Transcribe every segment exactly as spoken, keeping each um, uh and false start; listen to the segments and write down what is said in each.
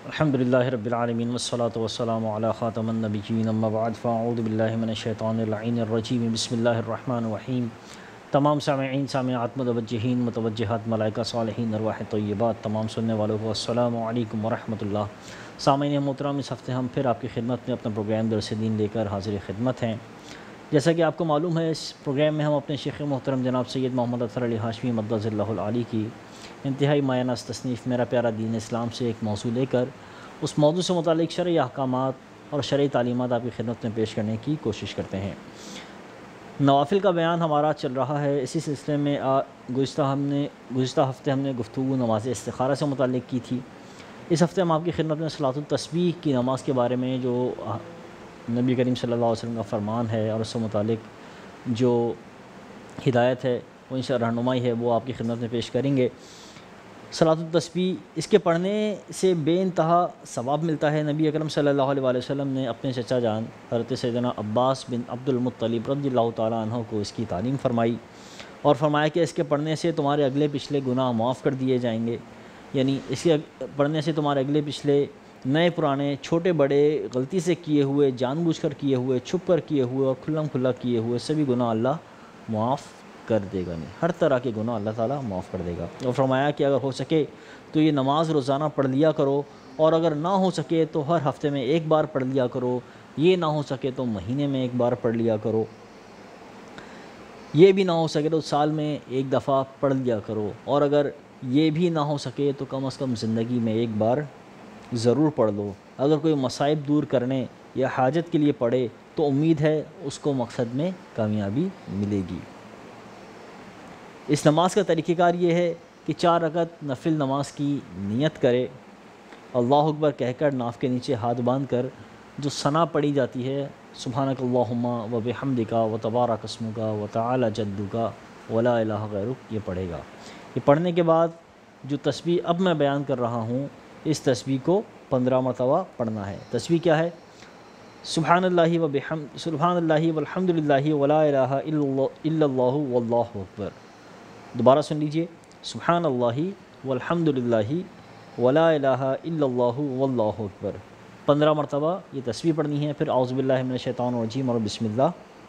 الحمدللہ رب العالمین والصلاة والسلام علی خاتم النبیین اما بعد فاعوذ باللہ من الشیطان اللعین الرجیم بسم اللہ الرحمن الرحیم۔ تمام سامعین سامعات متوجہین متوجہات ملائکہ صالحین ارواح طیبات تمام سننے والوں کو السلام علیکم ورحمۃ اللہ۔ سامعین محترم، اس ہفتے ہم پھر آپ کی خدمت میں اپنا پروگرام درس دین لے کر حاضر خدمت ہیں۔ جیسا کہ آپ کو معلوم ہے، اس پروگرام میں ہم اپنے شیخ محترم جناب سید محمد اطہر علی ہاشمی مدظ اللہ العالی کی انتہائی مایہ ناز تصنیف میرا پیارا دین اسلام سے ایک موضوع لے کر اس موضوع سے متعلق شرعی احکامات اور شرعی تعلیمات آپ کی خدمت میں پیش کرنے کی کوشش کرتے ہیں۔ نوافل کا بیان ہمارا چل رہا ہے۔ اسی سلسلے میں گزشتہ ہم نے گزشتہ ہفتے ہم نے گفتگو نماز استخارہ سے متعلق کی تھی۔ اس ہفتے ہم آپ کی خدمت میں صلاۃ التسبیح کی نماز کے بارے میں جو نبی کریم صلی اللہ علیہ وسلم کا فرمان ہے اور اس سے متعلق جو ہدایت ہے، وہ انشاءاللہ رہنمائی ہے، وہ آپ کی خدمت میں پیش کریں گے۔ صلاۃ التسبیح، اس کے پڑھنے سے بے انتہا ثواب ملتا ہے۔ نبی اکرم صلی اللہ علیہ وسلم نے اپنے چچا جان حضرت سیدنا عباس بن عبد المطلب رضی اللہ تعالیٰ عنہ کو اس کی تعلیم فرمائی اور فرمایا کہ اس کے پڑھنے سے تمہارے اگلے پچھلے گناہ معاف کر دیے جائیں گے، یعنی اس کے پڑھنے سے تمہارے اگلے پچھلے نئے پرانے چھوٹے بڑے غلطی سے کیے ہوئے، جان بوجھ کر کیے ہوئے، چھپ کر کیے ہوئے اور کھلم کھلا کیے ہوئے سبھی گناہ اللہ معاف کر دے گا، نہیں ہر طرح کے گناہ اللہ تعالیٰ معاف کر دے گا۔ اور فرمایا کہ اگر ہو سکے تو یہ نماز روزانہ پڑھ لیا کرو، اور اگر نہ ہو سکے تو ہر ہفتے میں ایک بار پڑھ لیا کرو، یہ نہ ہو سکے تو مہینے میں ایک بار پڑھ لیا کرو، یہ بھی نہ ہو سکے تو سال میں ایک دفعہ پڑھ لیا کرو، اور اگر یہ بھی نہ ہو سکے تو کم از کم زندگی میں ایک بار ضرور پڑھ لو۔ اگر کوئی مصائب دور کرنے یا حاجت کے لیے پڑھے تو امید ہے اس کو مقصد میں کامیابی ملے گی۔ اس نماز کا طریقہ کار یہ ہے کہ چار رکعت نفل نماز کی نیت کرے، اللہ اکبر کہہ کر ناف کے نیچے ہاتھ باندھ کر جو ثنا پڑھی جاتی ہے، سبحانک اللہم و بحمدک و تبارک اسمک و تعالی جدک ولا الہ غیرک، یہ پڑھے گا۔ یہ پڑھنے کے بعد جو تسبیح اب میں بیان کر رہا ہوں، اس تسبیح کو پندرہ مرتبہ پڑھنا ہے۔ تسبیح کیا ہے؟ سبحان اللہ و بحمد سبحان اللہ والحمد للہ ولا الہ الا اللہ واللہ اکبر۔ دوبارہ سن لیجئے، سبحان اللہ والحمد للہ ولا الہ الا اللہ واللہ اکبر، پندرہ مرتبہ یہ تسبیح پڑھنی ہے۔ پھر اعوذ باللہ من الشیطان الرجیم اور بسم اللہ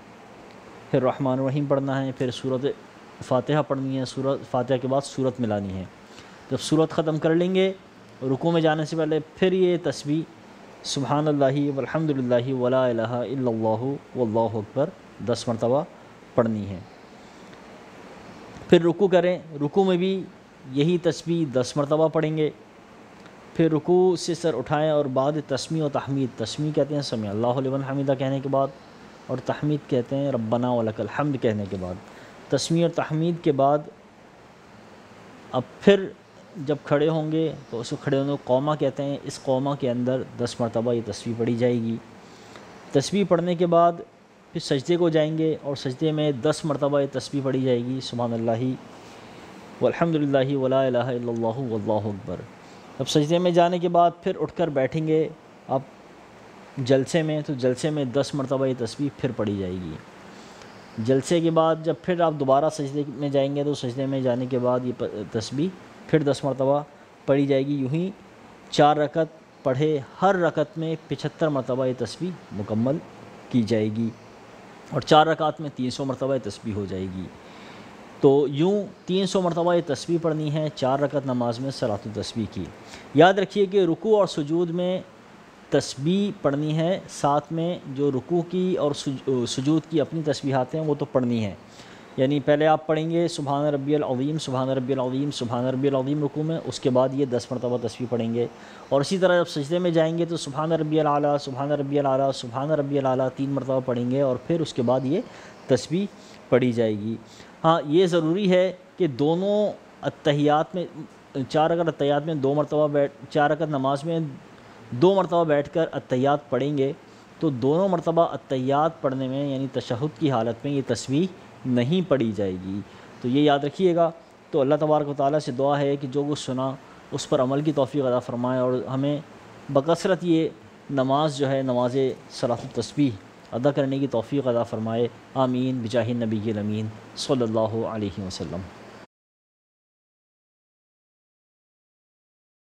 الرحمن الرحیم پڑھنا ہے۔ پھر سورۃ فاتحہ پڑھنی ہے، سورۃ فاتحہ کے بعد سورت ملانی ہے۔ جب سورت ختم کر لیں گے، رکوع میں جانے سے پہلے پھر یہ تسبیح سبحان اللہ والحمد للہ ولا الہ الا اللہ واللہ اکبر دس مرتبہ پڑھنی ہے۔ پھر رکوع کریں، رکوع میں بھی یہی تسبیح دس مرتبہ پڑھیں گے۔ پھر رکوع سے سر اٹھائیں اور بعد تسمیع و تحمید، تسمیع کہتے ہیں سمیع اللہ لمن حمیدہ کہنے کے بعد، اور تحمید کہتے ہیں ربنا ولک الحمد کہنے کے بعد۔ تسمیع اور تحمید کے بعد اب پھر جب کھڑے ہوں گے تو اس کو کھڑے ہونے کو قومہ کہتے ہیں، اس قومہ کے اندر دس مرتبہ یہ تسبیح پڑھی جائے گی۔ تسبیح پڑھنے کے بعد پھر سجدے کو جائیں گے اور سجدے میں دس مرتبہ یہ تسبیح پڑھی جائے گی، سبحان اللہ والحمد للہ ولا الہ الا اللہ واللہ اکبر۔ اب سجدے میں جانے کے بعد پھر اٹھ کر بیٹھیں گے اب جلسے میں، تو جلسے میں دس مرتبہ یہ تسبیح پھر پڑھی جائے گی۔ جلسے کے بعد جب پھر آپ دوبارہ سجدے میں جائیں گے تو سجدے میں جانے کے بعد یہ تسبیح پھر دس مرتبہ پڑھی جائے گی۔ یوں ہی چار رکعت پڑھے، ہر رکعت میں پچہتر مرتبہ یہ تسبیح مکمل کی جائے گی، اور چار رکعت میں تین سو مرتبہ یہ تسبیح ہو جائے گی۔ تو یوں تین سو مرتبہ یہ تسبیح پڑھنی ہے چار رکعت نماز میں صلاۃ التسبیح کی۔ یاد رکھیے کہ رکوع اور سجود میں تسبیح پڑھنی ہے، ساتھ میں جو رکوع کی اور سجود کی اپنی تسبیحات ہیں وہ تو پڑھنی ہے، یعنی پہلے آپ پڑھیں گے سبحان ربی العظیم سبحان ربی العظیم سبحان ربی العظیم رکوع میں، اس کے بعد یہ دس مرتبہ تسبیح پڑھیں گے، اور اسی طرح جب سجدے میں جائیں گے تو سبحان ربی الاعلیٰ سبحان ربی الاعلیٰ سبحان ربی الاعلیٰ تین مرتبہ پڑھیں گے، اور پھر اس کے بعد یہ تسبیح پڑھی جائے گی۔ ہاں، یہ ضروری ہے کہ دونوں اتحیات میں، چار رکعت اتحیات میں دو مرتبہ بیٹھ چار رکعت نماز میں دو مرتبہ بیٹھ کر اتحیات پڑھیں گے تو دونوں مرتبہ اتحیات پڑھنے میں یعنی تشہد کی حالت میں یہ تسبیح نہیں پڑھی جائے گی، تو یہ یاد رکھیے گا۔ تو اللہ تبارک و تعالیٰ سے دعا ہے کہ جو کچھ سنا اس پر عمل کی توفیق عطا فرمائے، اور ہمیں بکثرت یہ نماز جو ہے نماز صلاۃ التسبیح ادا کرنے کی توفیق عطا فرمائے، آمین بجاہ النبی الامین صلی اللہ علیہ وسلم۔